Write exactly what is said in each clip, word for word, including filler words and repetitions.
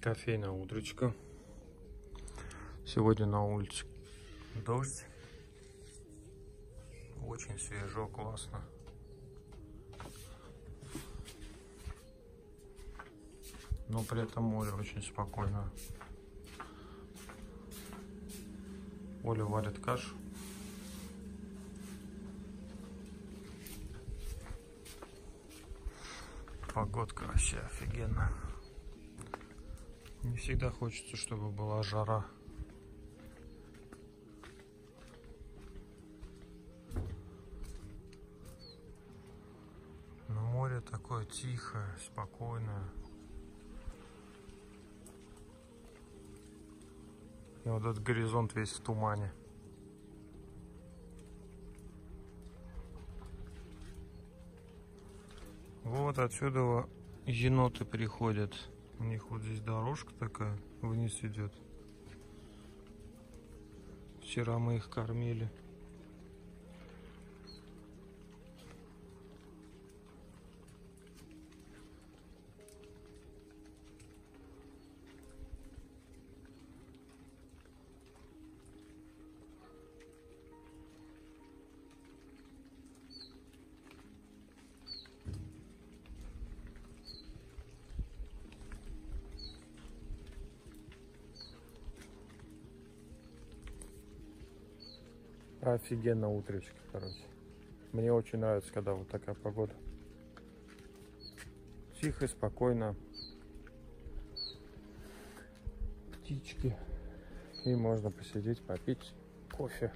Кофейное утречко. Сегодня на улице дождь. Очень свежо, классно. Но при этом море очень спокойно. Оля варит кашу. Погодка вообще офигенно. Не всегда хочется, чтобы была жара. Но море такое тихое, спокойное. И вот этот горизонт весь в тумане. Вот отсюда еноты приходят. У них вот здесь дорожка такая вниз идет. Вчера мы их кормили. Офигенно утречко, короче. Мне очень нравится, когда вот такая погода. Тихо, спокойно. Птички. И можно посидеть, попить кофе.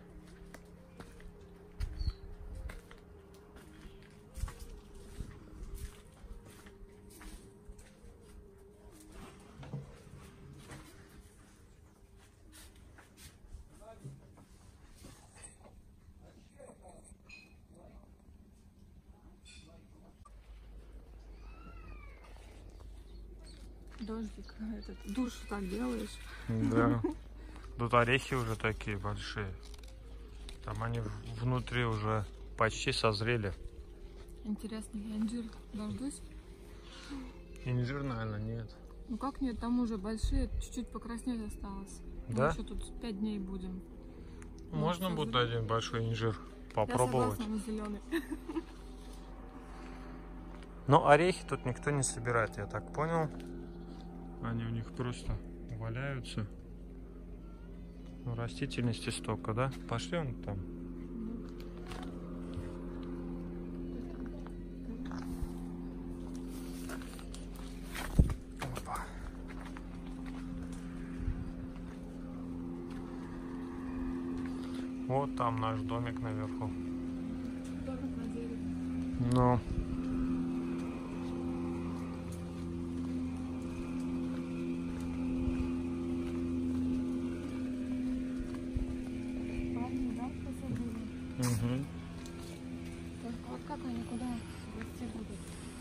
Дождик, этот, душ так делаешь. Да. Тут орехи уже такие большие. Там они внутри уже почти созрели. Интересно, я инжир дождусь? Инжир, наверное, нет. Ну как нет, там уже большие, чуть-чуть покраснеть осталось. Да? Мы еще тут пять дней будем. Можно вот, будет один большой инжир попробовать? Я согласна на зеленый. Но орехи тут никто не собирает, я так понял. Они у них просто валяются. Ну, растительности столько, да? Пошли он там. Опа. Вот там наш домик наверху. Домик на дереве. Ну. Угу. Вот как они куда расти будут?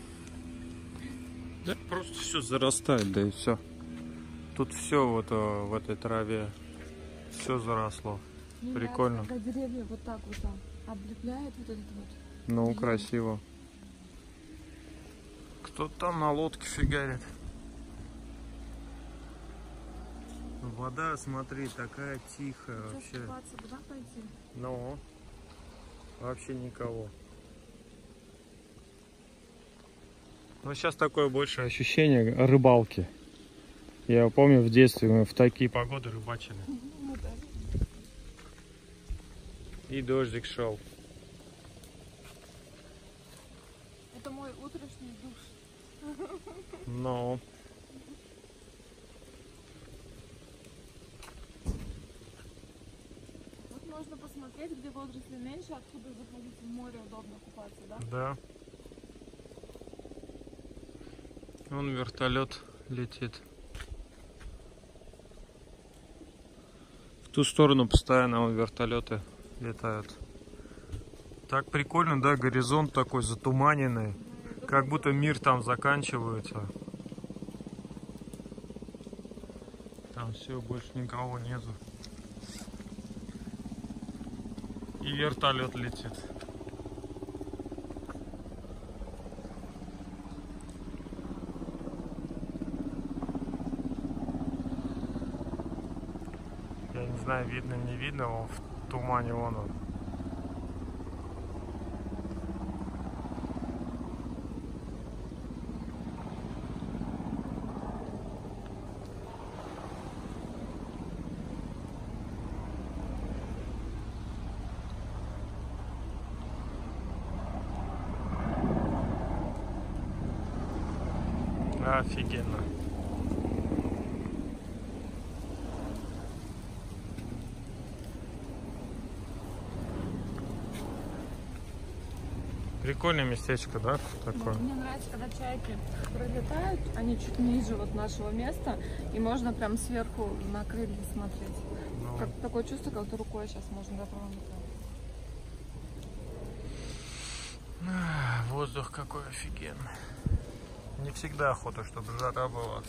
Да, просто все зарастает, да и все. Тут все вот э, в этой траве, все заросло. Ну, прикольно. Когда деревья вот так вот там облепляют вот этот вот. Ну, красиво. Кто-то там на лодке фигарит. Вода, смотри, такая тихая вообще. Купаться, куда пойти? Ну, вообще никого. Но сейчас такое больше ощущение рыбалки. Я помню, в детстве мы в такие погоды рыбачили. Ну, да. И дождик шел. Это мой утренний душ. Ну. Вот можно посмотреть, где водоросли меньше, откуда заходить в море удобно купаться, да? Да. Вон вертолет летит. В ту сторону постоянно вон вертолеты летают. Так прикольно, да, горизонт такой затуманенный. Как будто мир там заканчивается. Там все, больше никого нету. И вертолет летит. знаю, видно, не видно, он в тумане вон он. Офигенно. Прикольное местечко, да? Такое. Мне нравится, когда чайки пролетают, они чуть ниже вот нашего места, и можно прям сверху на крылья смотреть. Ну, Как такое чувство, как рукой сейчас можно дотронуться. воздух какой офигенный. Не всегда охота, чтобы жара была.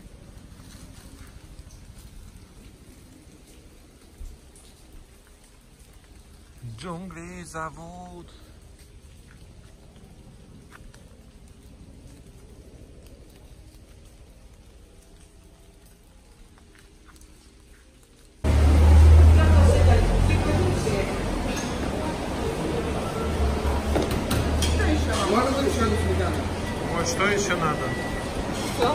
Джунгли зовут. Ой, что еще надо? Все?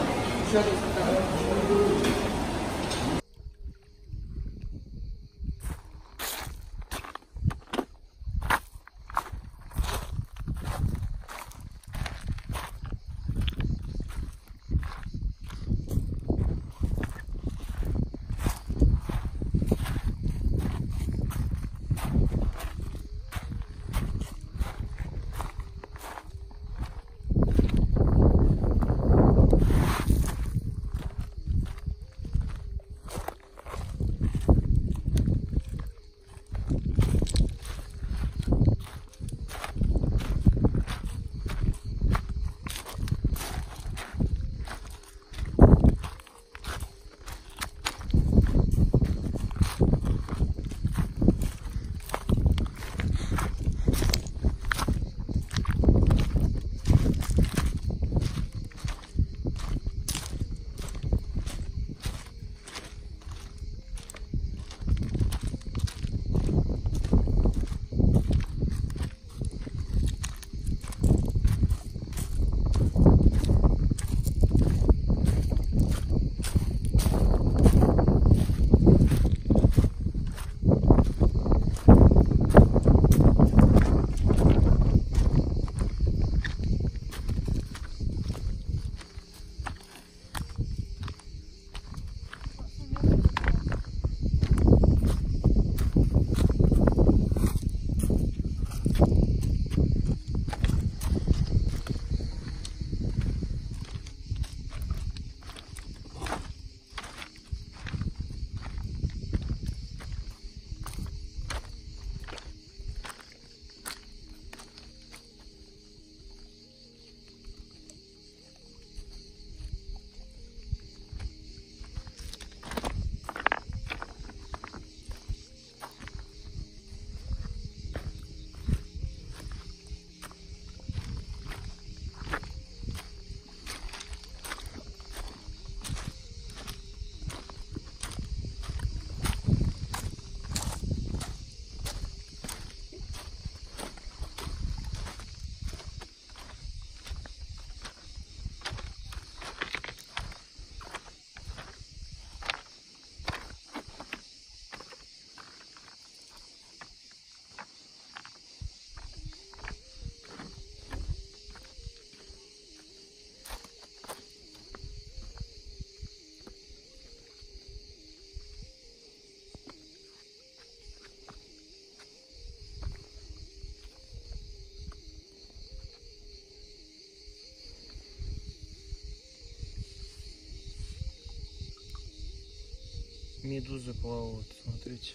Медузы плавают, смотрите.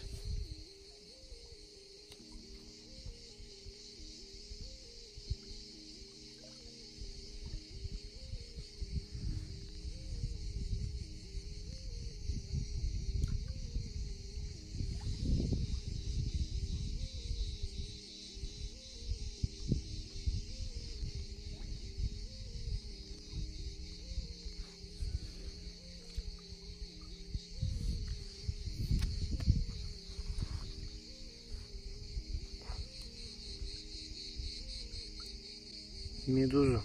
медузу.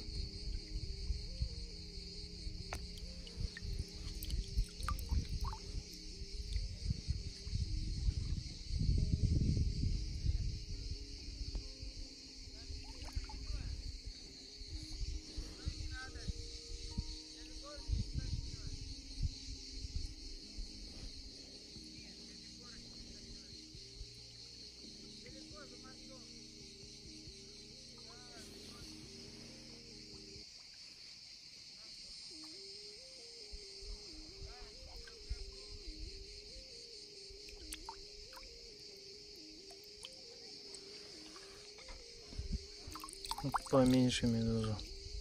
Поменьше медузу.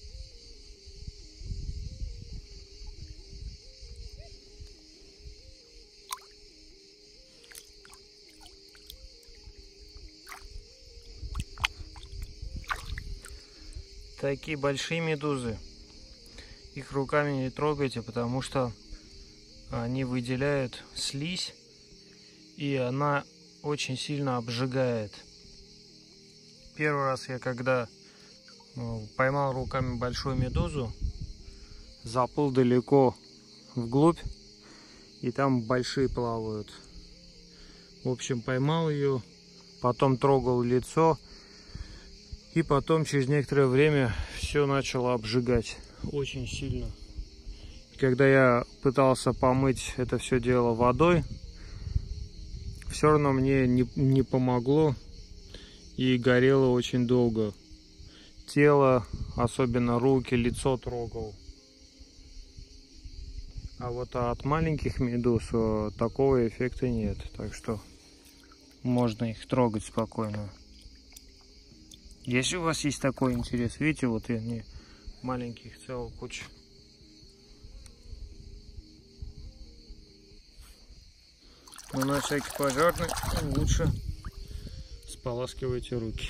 Такие большие медузы. Их руками не трогайте, потому что они выделяют слизь, и она очень сильно обжигает. Первый раз я когда поймал руками большую медузу, заплыл далеко вглубь, и там большие плавают. В общем, поймал ее, потом трогал лицо, и потом через некоторое время все начало обжигать очень сильно. Когда я пытался помыть это все дело водой, все равно мне не, не помогло, и горело очень долго. Тело, особенно руки, лицо трогал. А вот от маленьких медуз такого эффекта нет. Так что можно их трогать спокойно. Если у вас есть такой интерес, видите, вот они маленьких целая куча. Но на всякий пожарный лучше споласкивайте руки.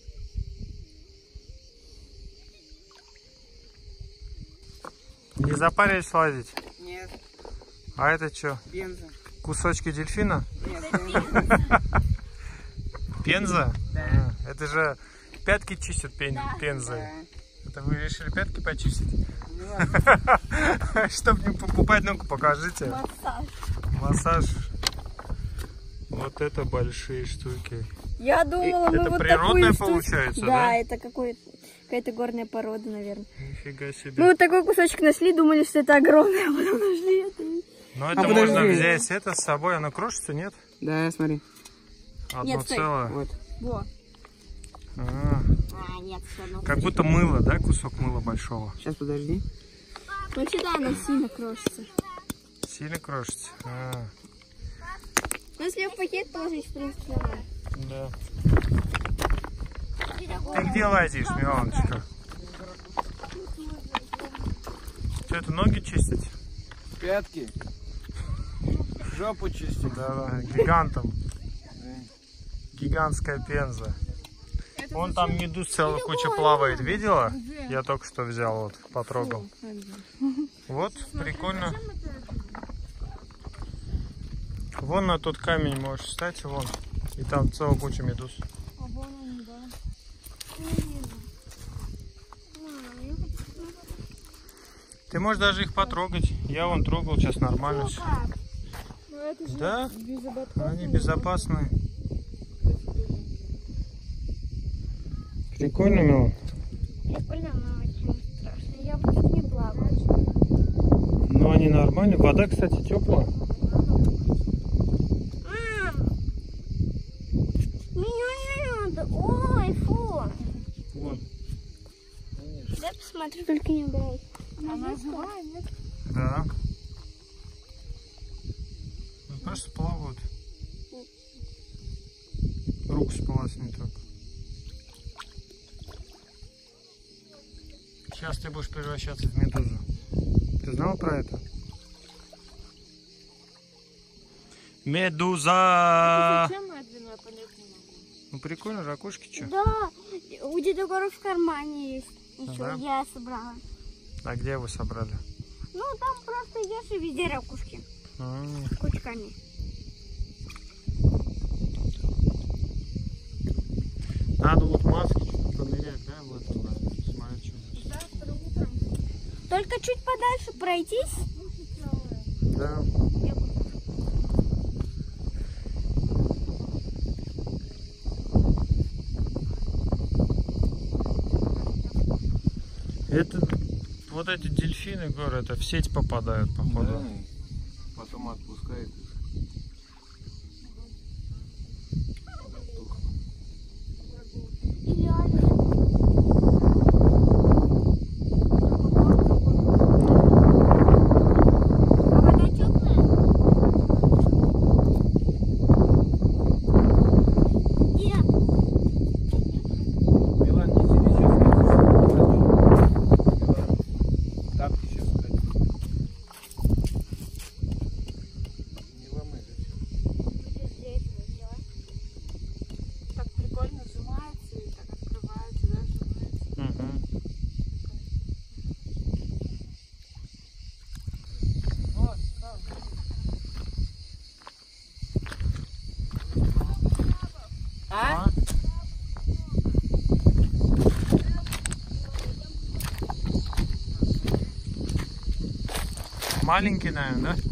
Не запарились лазить? Нет. А это что? Пенза. Кусочки дельфина? Нет, пенза. Пенза? Да. А, это же пятки чистят пен... Да. пензой. Да. Это вы решили пятки почистить? Вот. Чтобы не покупать, ну-ка покажите. Массаж. Массаж. Вот это большие штуки. Я думала, мы Это вот природное такую штуку- получается, да? Да, это какая-то горная порода, наверное. Нифига себе. Мы вот такой кусочек нашли, думали, что это огромное, а потом нашли это. Но это А можно подожди. взять это с собой, оно крошится, нет? Да, смотри. Одно Нет, стой. целое. Вот. Во. А, А, нет, все равно. как будто мыло, да, кусок мыла большого. Сейчас, подожди. Вообще, да, она сильно крошится. Сильно крошится? А, Ну, если в пакет положить, в принципе, нормально. да. Ты где лазишь, Миланочка? Что это, ноги чистить? Пятки. Жопу чистить. Да, да, гигантом. Гигантская пенза. Вон там медуз целая куча плавает, видела? Я только что взял, вот, потрогал. Вот, прикольно. Вон на тот камень можешь встать, вон. И там целая куча медуз. А вон он, да. Ты можешь даже их потрогать. Я вон трогал, сейчас нормально все. Ну это же Да? безопасно. Они безопасны. Прикольно, Мила? Прикольно, но очень страшно. Я бы тут не плавала. Ну, они нормальные. Вода, кстати, теплая. Мам! Меня не надо. Ой, фу. Вон. Дай посмотрю, только не убирай. Она живая, нет? Да. Ну, просто плавают. Руку сполосни так. Сейчас ты будешь превращаться в медузу. Ты знал про это? Медуза! Зачем медленно, я понять не могу. Ну прикольно, ракушки что? Да, у Деда Гора в кармане есть. Еще Да? я собрала. А где вы собрали? Ну, там просто идешь и везде ракушки. А, Кучками. надо вот маски чуть понырять, да, в этом, да? Смотри, дальше пройтись? Да. Это вот эти дельфины, говорю, это в сеть попадают, походу. Да, потом отпускает их. Маленький, наверное, да?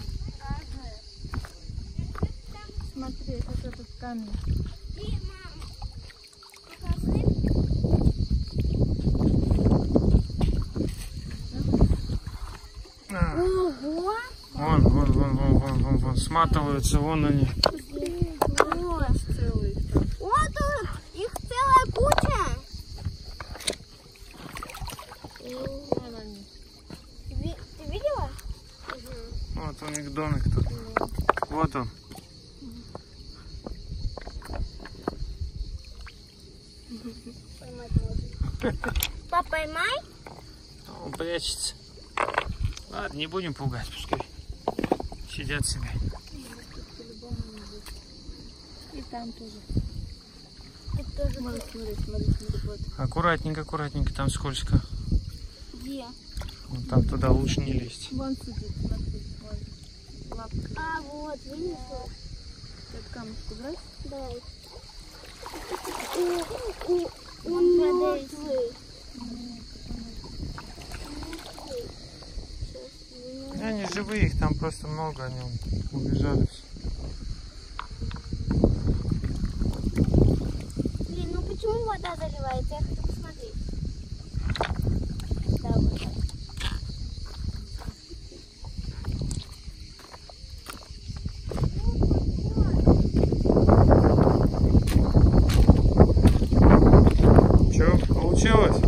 Смотри, вот этот камень. А. Ого! Вон, вон, вон, вон, вон, вон, вон, сматываются, вон они. Аж целый. Вот он, их целая куча. Вон они. Ви- Ты видела? Вот у них домик тут. Вот он. Папа, поймай. Он прячется. Ладно, не будем пугать, пускай сидят себе. И там тоже. Это тоже Смотри, смотри, смотри, смотри, вот. Аккуратненько, аккуратненько, там скользко. где? Вот там туда лучше не лезть. Вон сидит, смотри, вон. Лапка. А, вот, видишь? Этот камушку брать? Дай. О, о, он мертвый. Они живые, их там просто много, они убежали все. Блин, ну почему вода заливается? Я хочу посмотреть. Да, вот так. Че, получилось?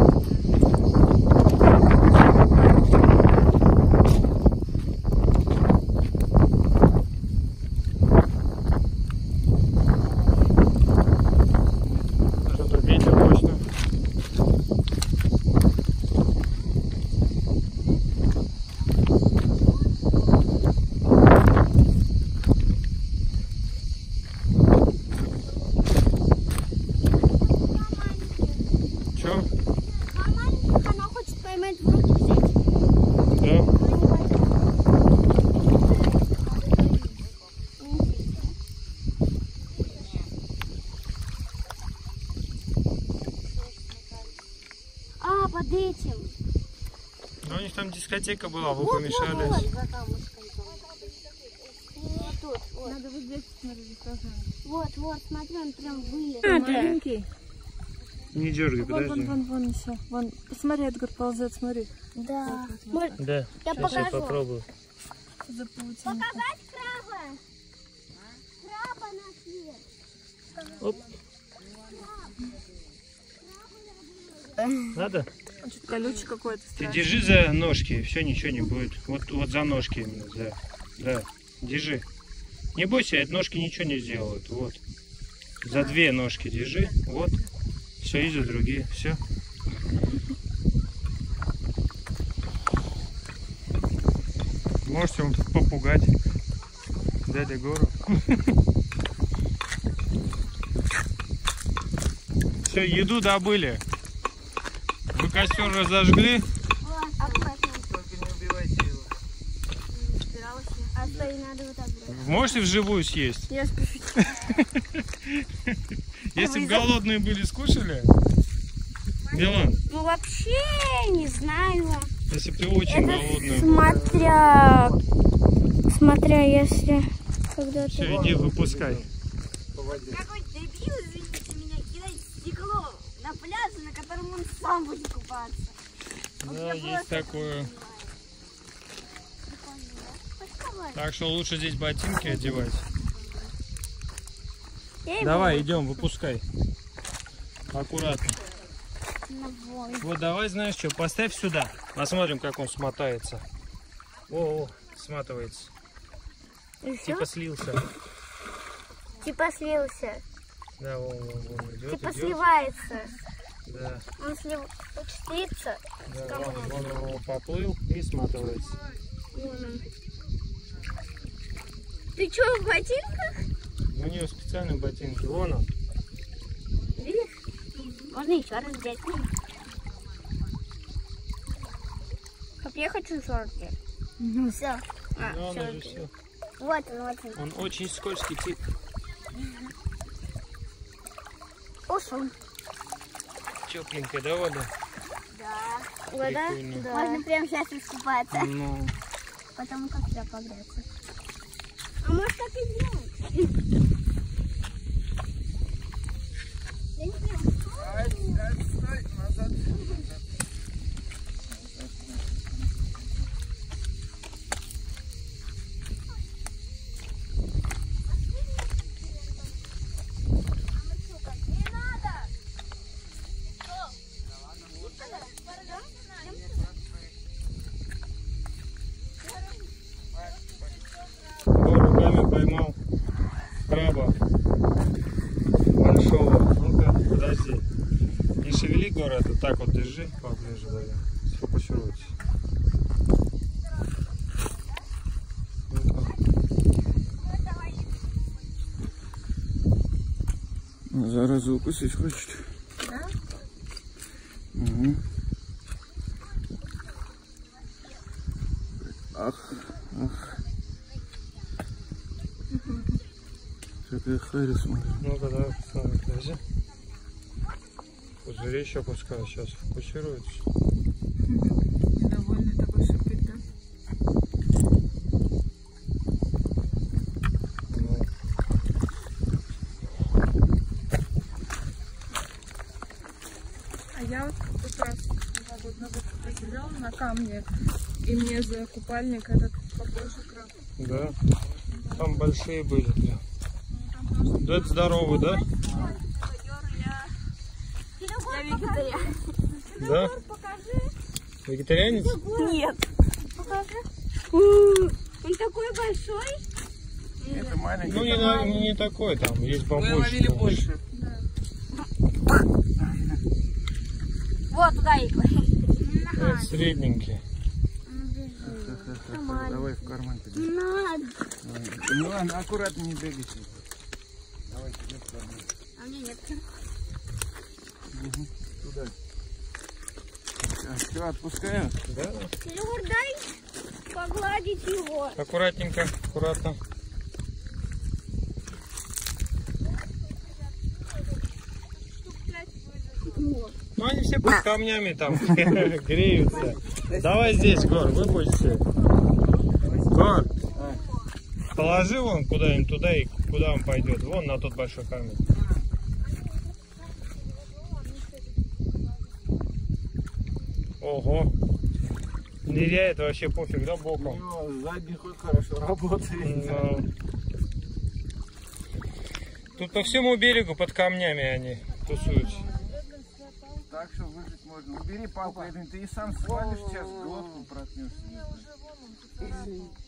Что-то ветер мощный. Че? Мама, она хочет поймать в руки взять. Да. А, под этим. Ну, у них там дискотека была, вы Вот, помешали. вот, вот, за камушком. Вот тут, вот. Надо вот здесь, смотри, тоже. Вот, вот, смотри, он прям вылез. Маленький. Не дергай, Вон, вон, подожди. вон, вон еще. Вон, посмотри, Эдгар ползет, смотри. Да. Да, Я сейчас я покажу. попробую. За паутинку. Показать краба? Краба нашли. Оп. Надо? Он что-то колючий какой-то. Ты страшный. держи за ножки, все, ничего не будет. Вот, вот за ножки именно, за. Да, держи. Не бойся, эти ножки ничего не сделают. Вот. За две ножки держи. Вот. Все, и за другие. Все. Можете вам тут попугать. Дядя Гору. Все, еду добыли. Вы костер разожгли? Вот, аккуратно. Только не убивайте его. А стой, надо вот так брать. Можете вживую съесть? Я спешу. Если бы голодные были, скушали? Милан, Ну вообще не знаю. Если ты очень Это голодный. смотря... Смотря если... Когда Все, ты... иди, выпускай. Какой дебил, извините меня, кидает стекло на пляже, на котором он сам будет купаться. Да, есть такое. Подставай. Так что лучше здесь ботинки одевать. Я его Давай, идем, выпускай. Аккуратно. на вой. Вот давай, знаешь что, поставь сюда. Посмотрим, как он смотается. О, о, сматывается. И всё? Типа слился. Типа слился. Да, вон, вон, вон, идет, Типа идет. сливается. Да, Он слив... слится. да, вон, вон, вон, вон, поплыл и сматывается. Вон он. Ты чё, в ботинках? У нее специальные ботинки. Вон он. Видишь? Можно еще раз взять. Как я хочу шорты. Ну все. А, Да, он всё, уже окей. все. Вот он, вот он. Он очень скользкий тип. Ушел. Тепленькая, да, вода? Да. Вода? Прикольно. Да. Можно прямо сейчас искупаться, Ну, Потому как я погреться. а может так и сделать? Я не знаю. Стой, назад. Не надо! Гор руками поймал краба большого. Ну-ка, подожди. Не шевели, Гор, это так вот держи поближе, давай. Сфокусируйся. Ну-ка. Зараза укусить хочет. Да? Угу. Ах, ах. Какая харя, смотри. Ну-ка, давай, посмотрим, подожди. Пузыри еще пускай, сейчас фокусируется. Недовольный такой шипит, да? Ну. А я вот как раз два года назад посидела на камне, и мне за купальник этот побольше краб. Да, там большие были, да. Да, это здоровый, да? Я вегетариан. Да? Вегетарианец? Нет. Покажи. Он такой большой. Это маленький. Ну, не, на- не такой, там есть побольше. Вы ловили конечно. больше. Вот туда иглы. Это средненький. Давай в карман. Не надо. Ну ладно, аккуратно, не бегайте. Давай тебе в карман. А мне нет. Угу. Туда. Все, отпускаю. Да? Люр, дай погладить его. Аккуратненько, аккуратно. Ну, они все под камнями там греются. Давай здесь, Гор, выпусти. Гор, положи вон куда-нибудь туда, и куда он пойдет. Вон на тот большой камень. Ого. Ныряет вообще пофиг, да, У боком? него задний ход хорошо работает. Ну. Тут по всему берегу под камнями они тусуются. Так что выжить можно. Убери палку, Эдвин, ты и сам свалишь сейчас, глотку проткнешь себе.